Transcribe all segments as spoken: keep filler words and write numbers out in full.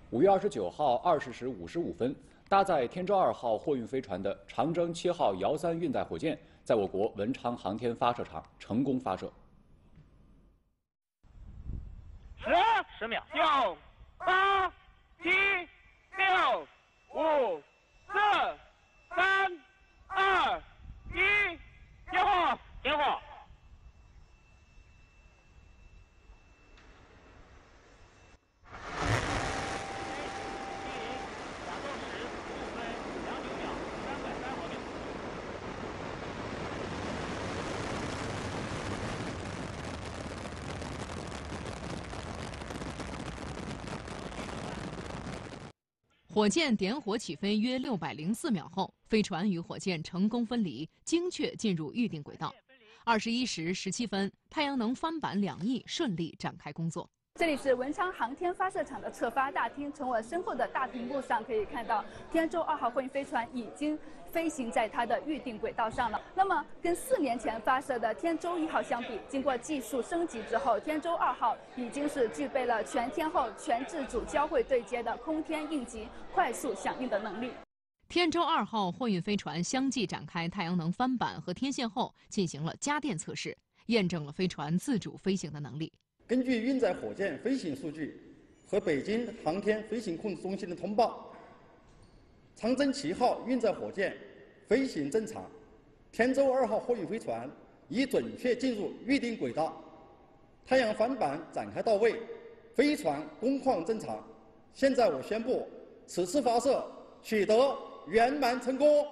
五月二十九号二十时五十五分，搭载天舟二号货运飞船的长征七号遥三运载火箭，在我国文昌航天发射场成功发射。 十十秒，九八七六五四三二一，点火，点火。 火箭点火起飞约六百零四秒后，飞船与火箭成功分离，精确进入预定轨道。二十一时十七分，太阳能帆板两翼顺利展开工作。 这里是文昌航天发射场的侧发大厅，从我身后的大屏幕上可以看到，天舟二号货运飞船已经飞行在它的预定轨道上了。那么，跟四年前发射的天舟一号相比，经过技术升级之后，天舟二号已经是具备了全天候、全自主交会对接的空天应急快速响应的能力。 天舟二号货运飞船相继展开太阳能帆板和天线后，进行了家电测试，验证了飞船自主飞行的能力。 根据运载火箭飞行数据和北京航天飞行控制中心的通报，长征七号运载火箭飞行正常，天舟二号货运飞船已准确进入预定轨道，太阳帆板展开到位，飞船工况正常。现在我宣布，此次发射取得圆满成功。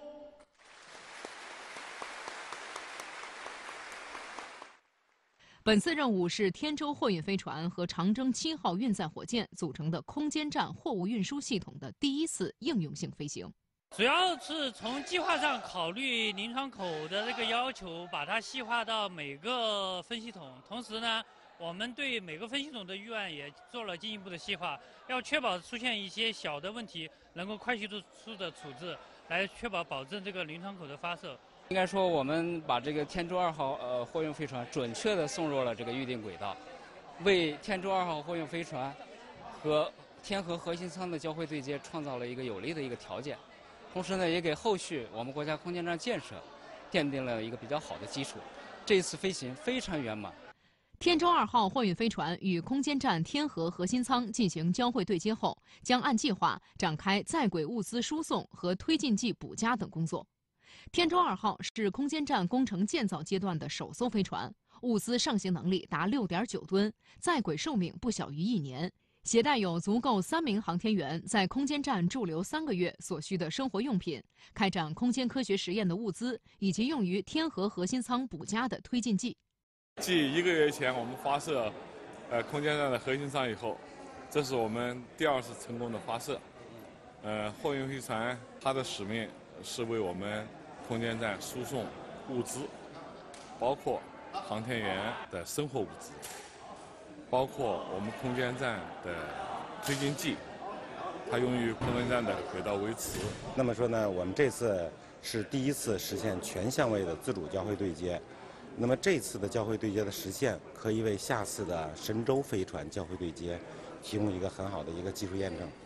本次任务是天舟货运飞船和长征七号运载火箭组成的空间站货物运输系统的第一次应用性飞行。 主要是从计划上考虑临床口的这个要求，把它细化到每个分系统。同时呢，我们对每个分系统的预案也做了进一步的细化，要确保出现一些小的问题能够快速的处置，来确保保证这个临床口的发射。 应该说，我们把这个天舟二号呃货运飞船准确地送入了这个预定轨道，为天舟二号货运飞船和天河核心舱的交会对接创造了一个有利的一个条件。同时呢，也给后续我们国家空间站建设奠定了一个比较好的基础。这一次飞行非常圆满。 天舟二号货运飞船与空间站天河核心舱进行交会对接后，将按计划展开在轨物资输送和推进剂补加等工作。 天舟二号是空间站工程建造阶段的首艘飞船，物资上行能力达 六点九吨，在轨寿命不小于一年，携带有足够三名航天员在空间站驻留三个月所需的生活用品，开展空间科学实验的物资，以及用于天河核心舱补加的推进剂。 继一个月前我们发射，呃，空间站的核心舱以后，这是我们第二次成功的发射。呃，货运飞船它的使命是为我们 空间站输送物资，包括航天员的生活物资，包括我们空间站的推进剂，它用于空间站的轨道维持。 那么说呢，我们这次是第一次实现全相位的自主交会对接。那么这次的交会对接的实现，可以为下次的神舟飞船交会对接提供一个很好的一个技术验证。